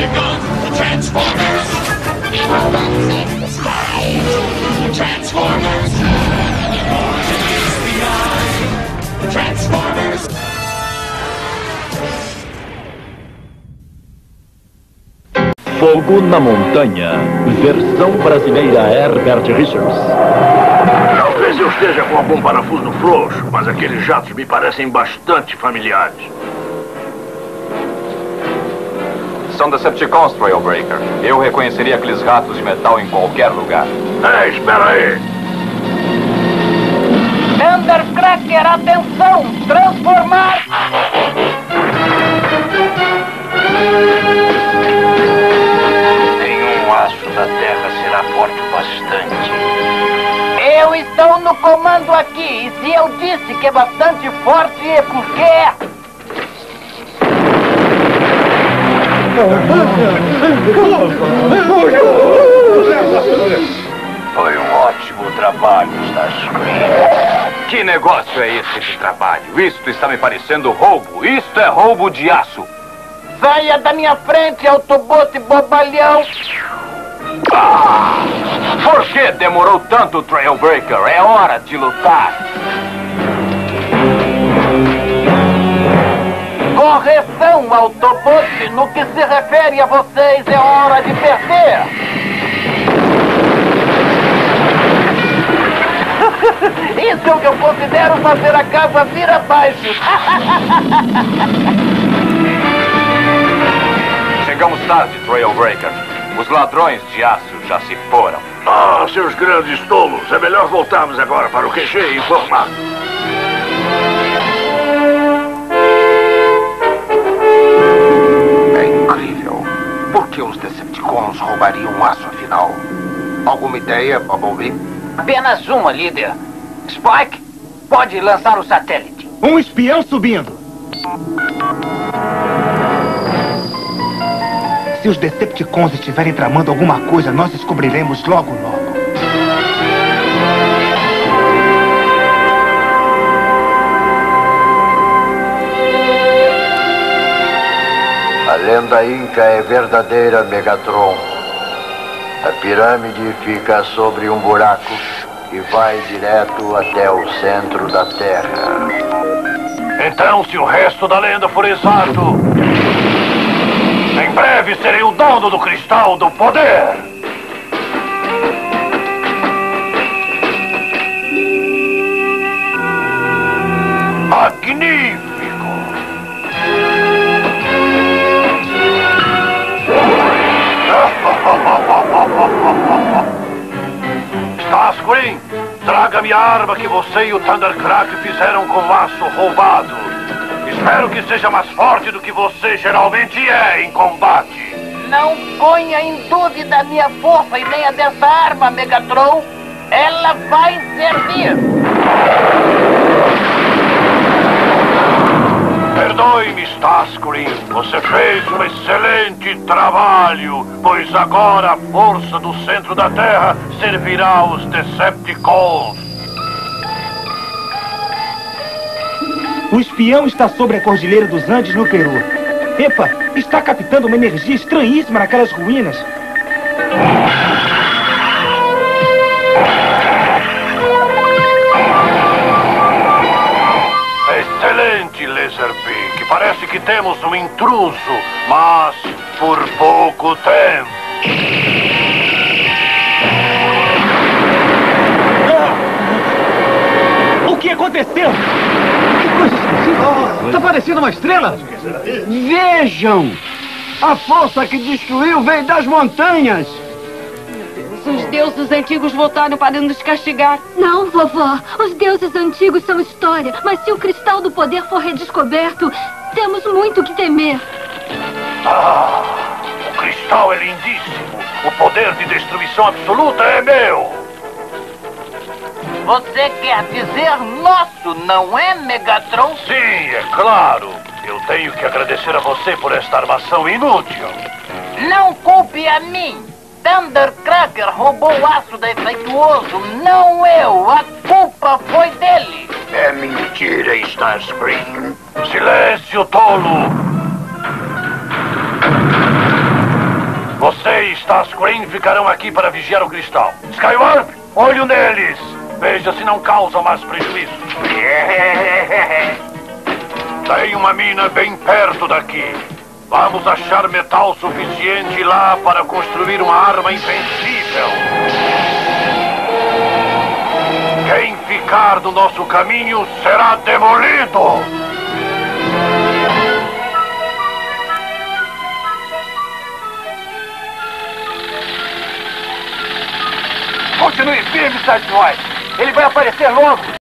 Decepticons, Transformers! Transformers! Transformers! Fogo na Montanha, versão brasileira Herbert Richards. Talvez eu esteja com algum parafuso frouxo, mas aqueles jatos me parecem bastante familiares. São Decepticons, Trailbreaker. Eu reconheceria aqueles ratos de metal em qualquer lugar. Espera aí! Thundercracker, atenção! Transformar! Nenhum aço da Terra será forte o bastante. Eu estou no comando aqui, e se eu disse que é bastante forte, é porque é. Foi um ótimo trabalho, Starscream. Que negócio é esse de trabalho? Isto está me parecendo roubo. Isto é roubo de aço. Saia da minha frente, Autobot bobalhão! Por que demorou tanto, Trailbreaker? É hora de lutar. Correção, Autobot! No que se refere a vocês, é hora de perder! Isso é o que eu considero fazer a casa vir abaixo! Chegamos tarde, Trailbreaker. Os ladrões de aço já se foram. Seus grandes tolos. É melhor voltarmos agora para o QG e informar. É incrível. Por que os Decepticons roubariam aço, afinal? Alguma ideia, Bumblebee? Apenas uma, líder. Spike, pode lançar o satélite. Um espião subindo. Se os Decepticons estiverem tramando alguma coisa, nós descobriremos logo, logo. A lenda Inca é verdadeira, Megatron. A pirâmide fica sobre um buraco e vai direto até o centro da Terra. Então, se o resto da lenda for exato, em breve serei o dono do Cristal do Poder. Magnífico! Starscream, traga-me a arma que você e o Thundercracker fizeram com o aço roubado. Espero que seja mais forte do que você geralmente é em combate. Não ponha em dúvida a minha força e nem a dessa arma, Megatron. Ela vai servir. Perdoe-me, Starscream. Você fez um excelente trabalho, pois agora a força do centro da Terra servirá aos Decepticons. O espião está sobre a Cordilheira dos Andes, no Peru. Epa, está captando uma energia estranhíssima naquelas ruínas. Excelente, Laserbeak. Parece que temos um intruso, mas por pouco tempo. O que aconteceu? Que coisa esquisita! Está parecendo uma estrela! Vejam! A força que destruiu veio das montanhas! Os deuses antigos voltaram para nos castigar. Não, vovó. Os deuses antigos são história. Mas se o Cristal do Poder for redescoberto, temos muito o que temer. O cristal é lindíssimo. O poder de destruição absoluta é meu. Você quer dizer nosso, não é, Megatron? Sim, é claro. Eu tenho que agradecer a você por esta armação inútil. Não culpe a mim. Thundercracker roubou o aço defeituoso, não eu. A culpa foi dele. É mentira, Starscream. Silêncio, tolo! Você e Starscream ficarão aqui para vigiar o cristal. Skywarp, olho neles. Veja se não causam mais prejuízo. Tem uma mina bem perto daqui. Vamos achar metal suficiente lá para construir uma arma invencível. Quem ficar do nosso caminho será demolido. Continue firme, Sideswipe. Ele vai aparecer logo.